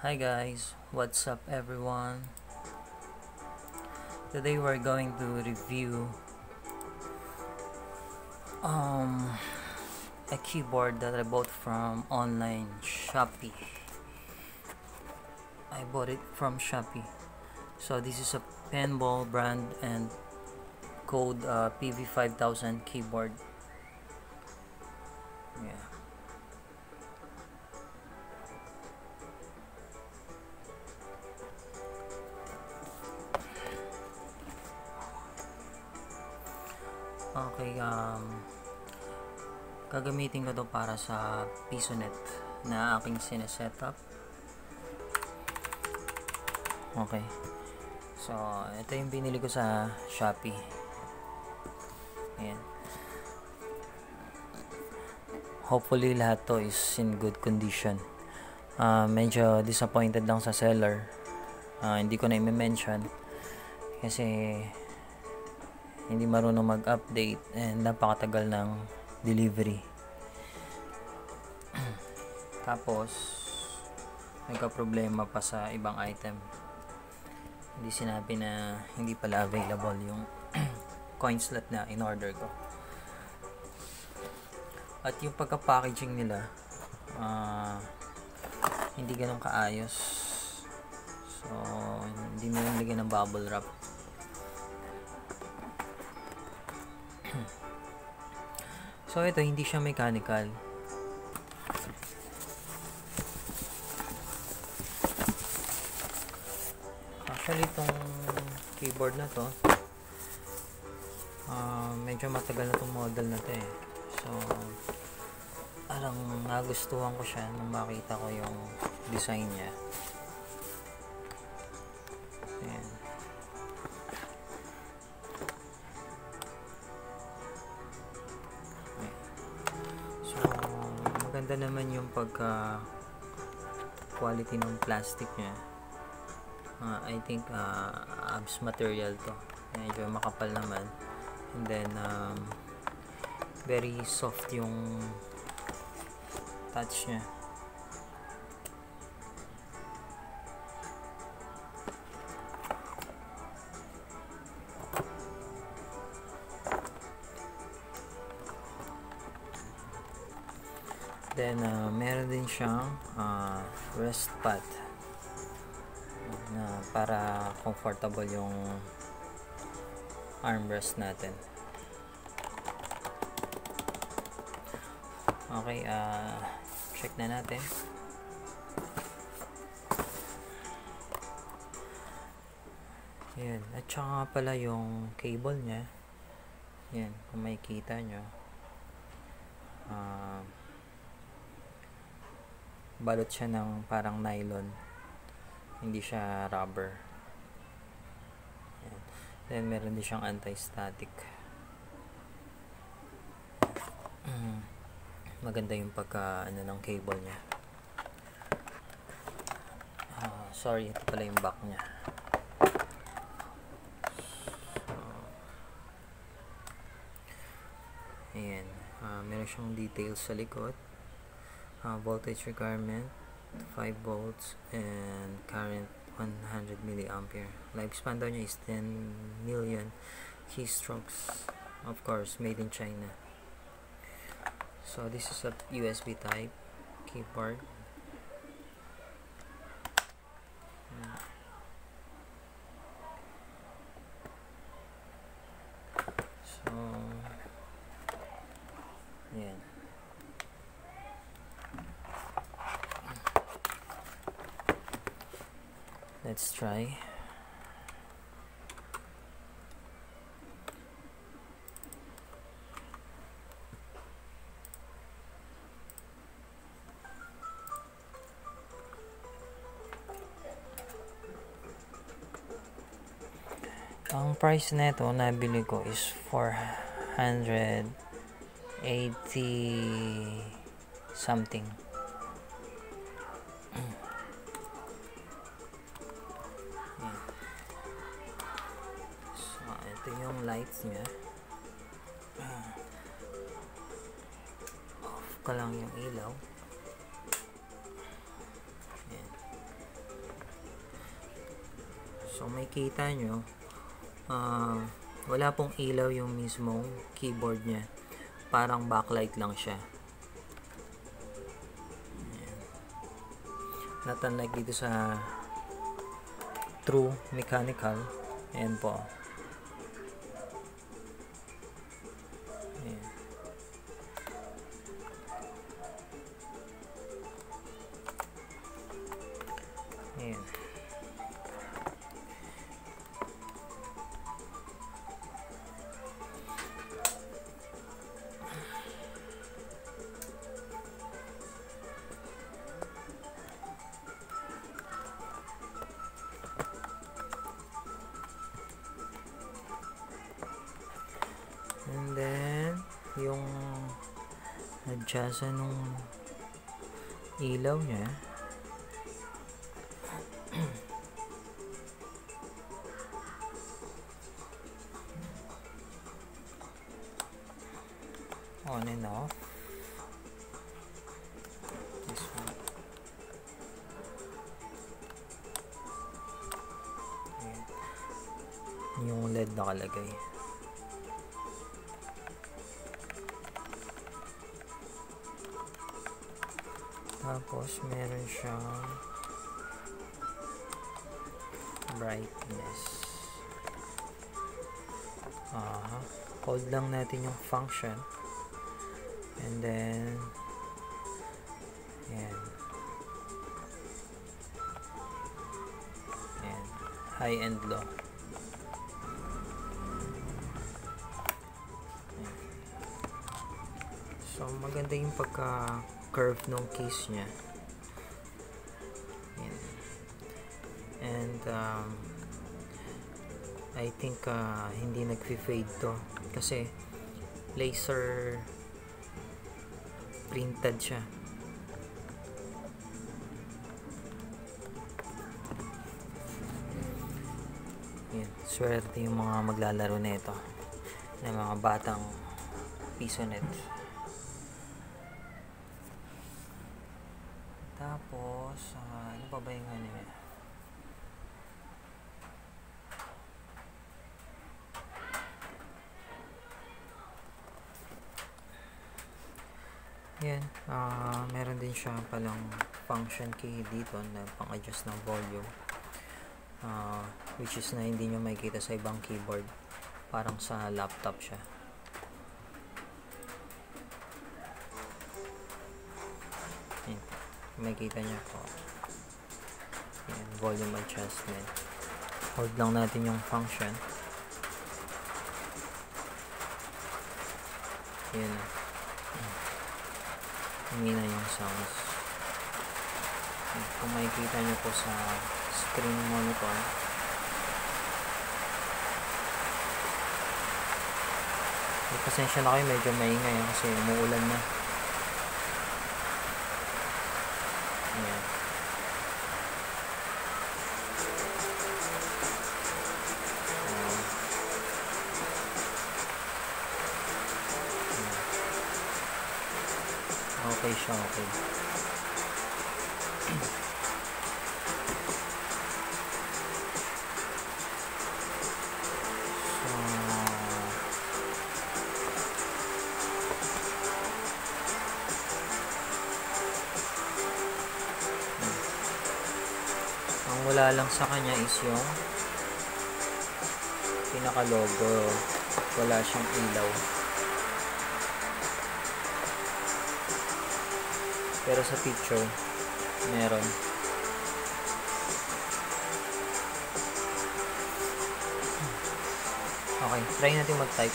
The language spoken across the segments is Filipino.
Hi guys, what's up everyone? Today we're going to review a keyboard that I bought from online Shoppee. I bought it from Shoppee. So this is a Penble brand and code PB-5000 keyboard. Yeah. Okay, gagamitin ko to para sa PisoNet na aking sinesetup. Okay. So, ito yung binili ko sa Shoppee. Ayan. Hopefully lahat to is in good condition. Medyo disappointed lang sa seller. Hindi ko na i-mention kasi hindi marunong mag-update and napakatagal ng delivery. Tapos nagka-problema pa sa ibang item. Hindi sinabi na hindi pala available yung coin slot na in-order ko. At yung pagka-packaging nila hindi ganun kaayos. So hindi mo nilagyan ng bubble wrap. So ito hindi siya mechanical. Actually itong keyboard na to medyo matagal na itong model na to eh. So parang nagustuhan ko siya nung makita ko yung design niya. Ayan. So maganda naman yung pagka quality ng plastic niya. I think abs material to, medyo makapal naman, and then very soft yung touch niya. Then meron din siyang rest pad na para comfortable yung armrest natin. Okay, check na natin. Ayan, at saka pala yung cable nya. Ayan, kung makikita nyo, balot siya ng parang nylon, hindi siya rubber. Ayan. Then meron din siyang anti-static. Maganda yung pagka ng cable nya. Sorry, ito pala yung back nya. Ayan, meron siyang details sa likod. Voltage requirement 5 volts and current 100 milliampere. Lifespan daw niya is 10 million keystrokes. Of course, made in China. So this is a USB type keyboard. So yan. Let's try. Ang price nito nabili ko is 480 something. So ito yung lights niya. Off ko lang yung ilaw. Ayan. So makita nyo, wala pong ilaw yung mismong keyboard nya, parang backlight lang siya. Ayan. Not unlike dito sa true mechanical. Ayan po. Ayan. Ayan. And then yung adjustan nung ilaw niya, on and off. This one. Ayan. Yung LED nakalagay. Tapos meron siyang brightness. Hold lang natin yung function. And then yan. Yan. High and low. Yan. So maganda yung pagka-curve ng case nya. Yan. And I think hindi nag-fade to kasi laser printed siya. Yan. Swerte yung mga maglalaro nito ng mga batang pisonet. Tapos ano pa ba yung ano niya? Yan, meron din siya palang function key dito na pang-adjust ng volume, which is na hindi nyo makikita sa ibang keyboard, parang sa laptop siya. Yan, makikita nyo po. Yan, volume adjustment. Hold lang natin yung function. Yan na. Hindi na yung sounds. Kung makikita nyo po sa screen monitor, pasensya na kayo, medyo maingay kasi umuulan na. Ayan. Okay siya, okay. Ang wala lang sa kanya is yung pinaka logo, wala siyang ilaw. Pero sa picture meron. Okay, try natin mag-type.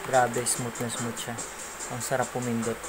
Grabe, smooth na smooth siya. Ang sarap pumindot.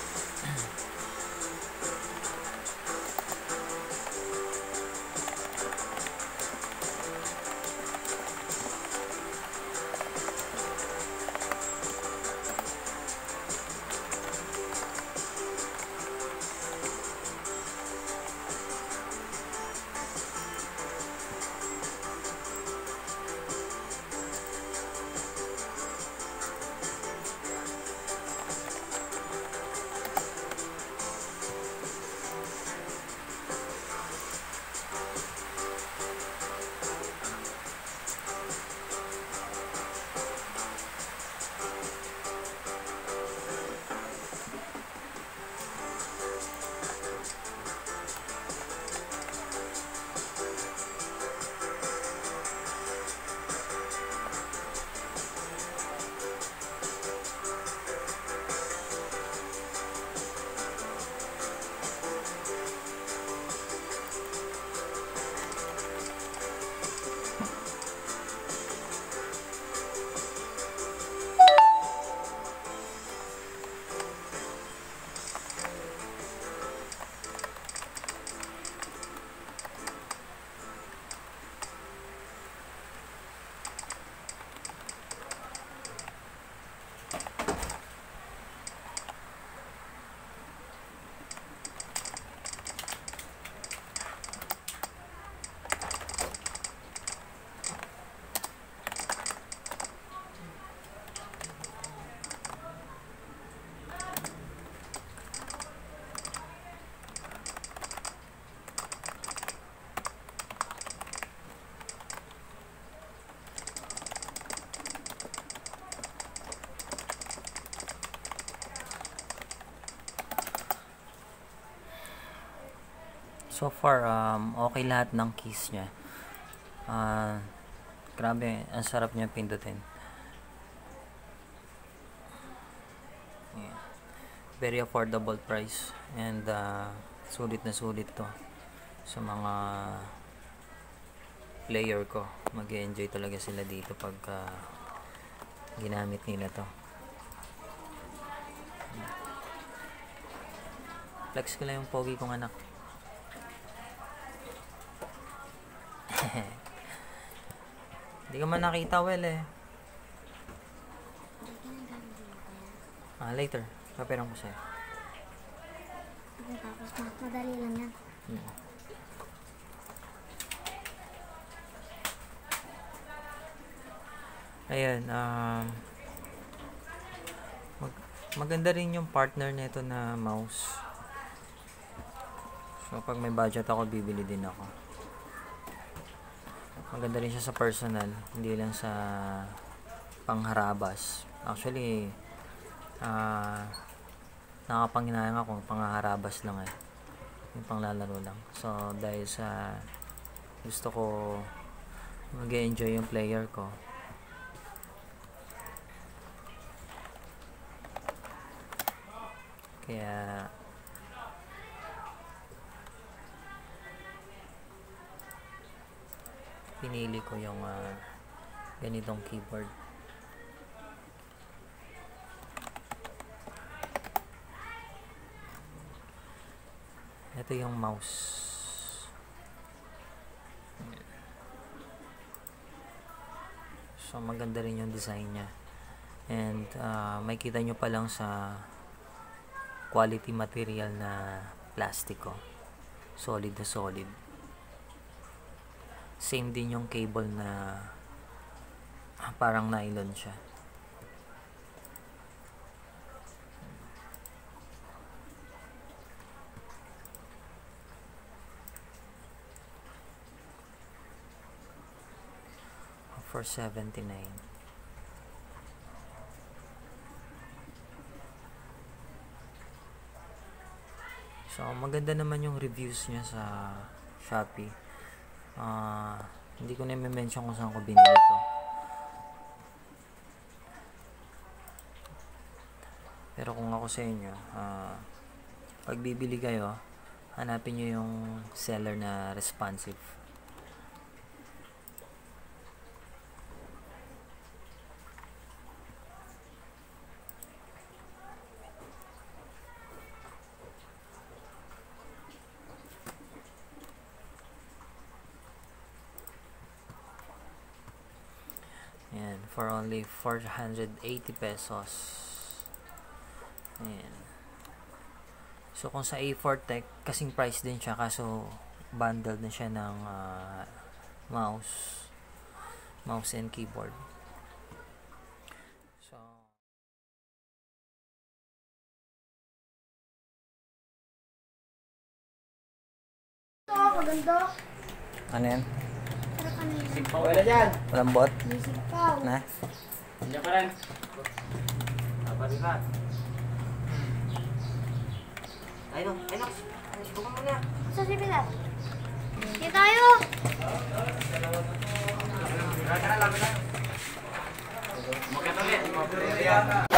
So far, okay lahat ng keys niya. Grabe, ang sarap niya pindutin. Yeah. Very affordable price. And sulit na sulit to sa mga player ko. Mag-enjoy talaga sila dito pag ginamit nila to. Flex ko lang yung pogi kong anak. Hindi ka man nakita, well eh. Later. Paperang ko sa'yo. Tapos madali lang yan. Ayan, maganda rin yung partner nito na mouse. So pag may budget ako, bibili din ako. Maganda rin siya sa personal, hindi lang sa pangharabas. Actually, nakapanghinayang ako pangharabas lang eh. Yung panglalaro lang. So dahil sa gusto ko mag-enjoy yung player ko, kaya pinili ko yung ganitong keyboard. Ito yung mouse. So maganda rin yung design niya. And makikita nyo pa lang sa quality material na plastiko. Solid na solid. Same din yung cable na parang nylon siya. For $79. So maganda naman yung reviews niya sa Shoppee. Hindi ko na i-mention kung saan ko binili ito. Pero kung ako sa inyo, pag bibili kayo, hanapin nyo yung seller na responsive. for only 480 pesos. Ayan. So kung sa A4 Tech, kasing price din siya, kaso bundle na siya ng mouse and keyboard. So maganda. ano yan? Sipaw. Wala dyan. Malambot? Sipaw. Na? Diyan pa rin. Kapalikat. Ay no, sipaw ka muna. Sa sipilat. Hindi tayo. Tara, lapit na. Umakit ulit.